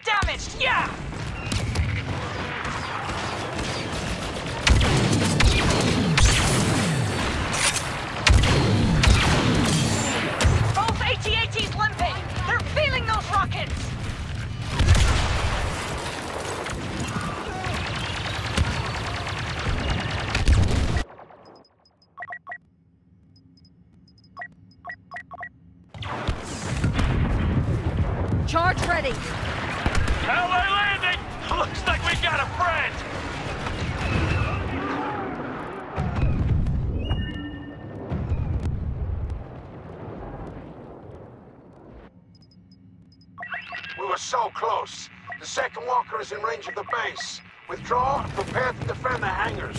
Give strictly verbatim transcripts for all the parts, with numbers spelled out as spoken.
damaged! Yeah! Both AT ATs limping! They're feeling those rockets! Charge ready! How are they landing? Looks like we got a friend! We were so close. The second walker is in range of the base. Withdraw and prepare to defend the hangars.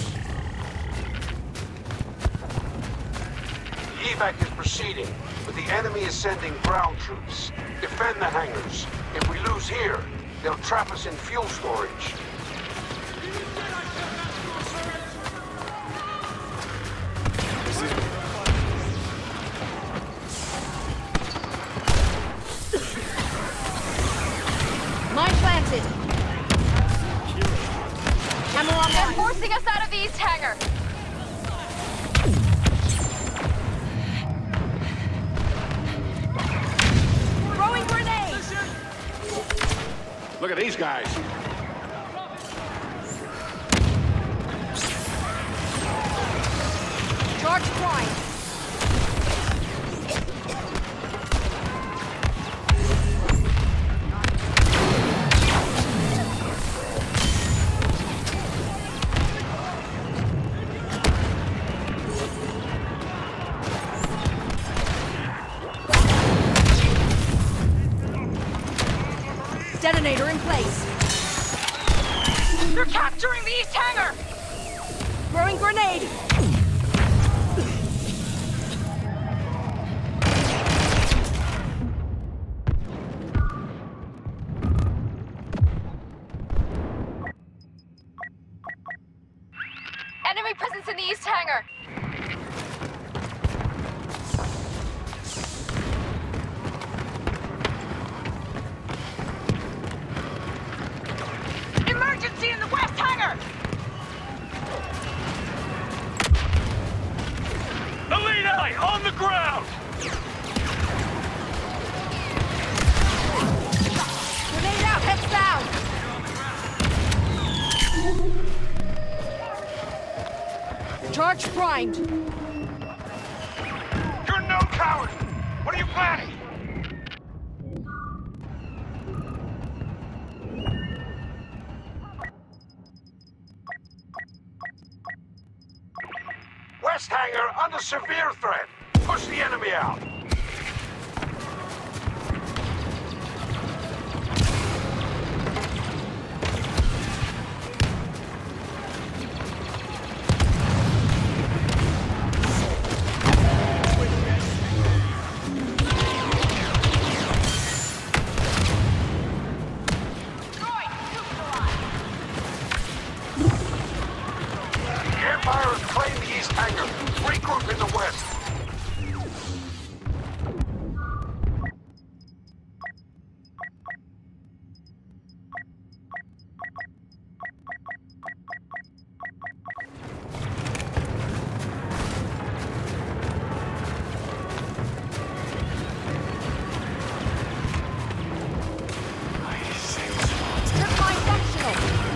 The evac is proceeding, but the enemy is sending ground troops. Defend the hangars. If we lose here, they'll trap us in fuel storage. Mine planted! Hammer on They're mine! forcing us out of the east hangar. Throwing grenade! Look at these guys. Charge prime! Detonator in place! They're capturing the east hangar! Throwing grenade! Enemy presence in the east hangar. Emergency in the west hangar! Elite eye on the ground! Grenade out, heads down! Charge primed! You're no coward! What are you planning? West hangar under severe threat. Push the enemy out. Empire has claimed the east hangar. Regroup in the west. Strip mine functional!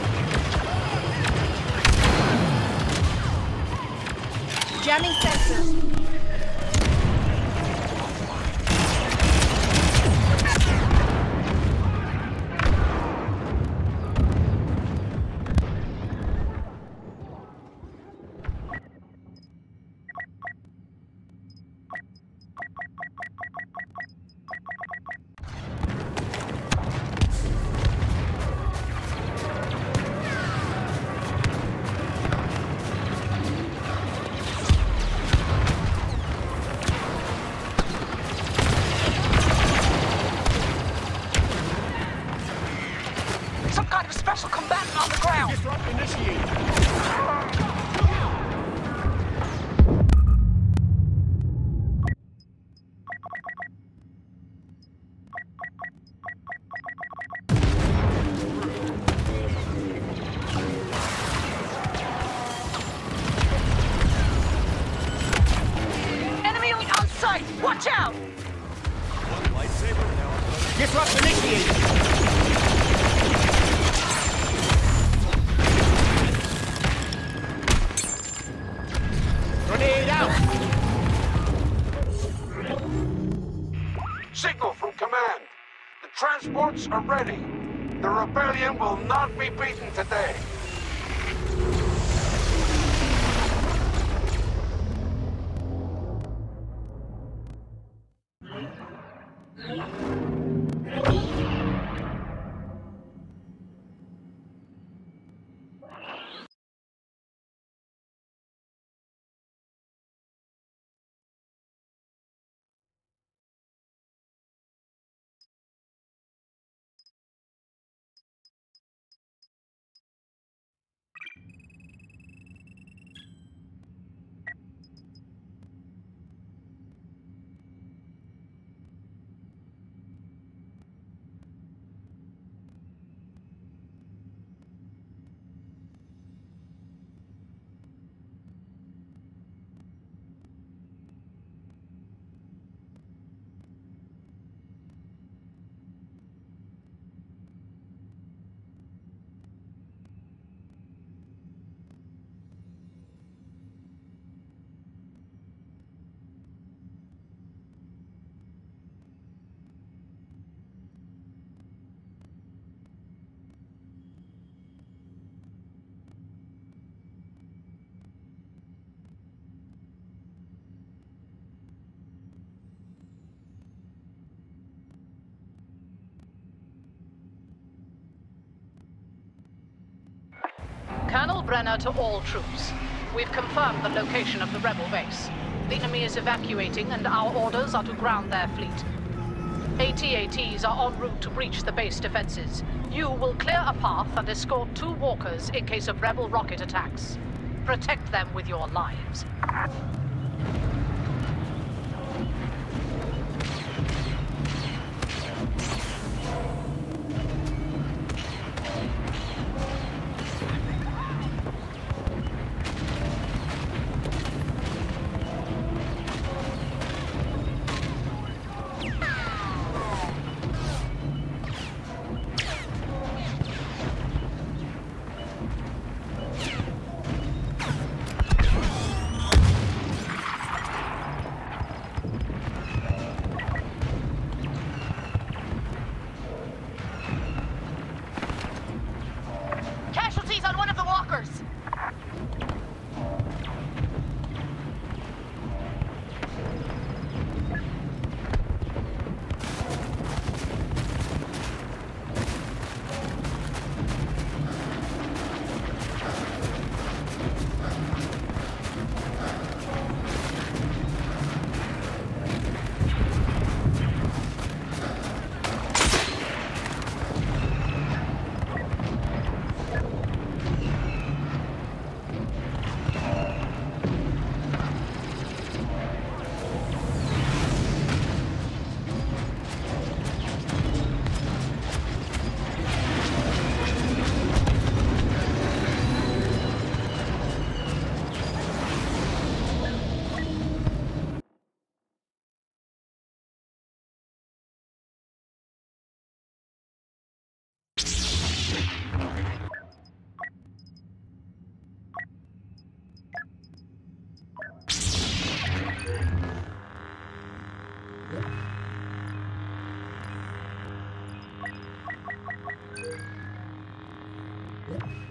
Jamming sensors! Disrupt initiated! Grenade out! Signal from command. The transports are ready. The rebellion will not be beaten today. Colonel Brenner to all troops. We've confirmed the location of the rebel base. The enemy is evacuating and our orders are to ground their fleet. A T A Ts are en route to breach the base defenses. You will clear a path and escort two walkers in case of rebel rocket attacks. Protect them with your lives. Casualties on one of the walkers. Yeah.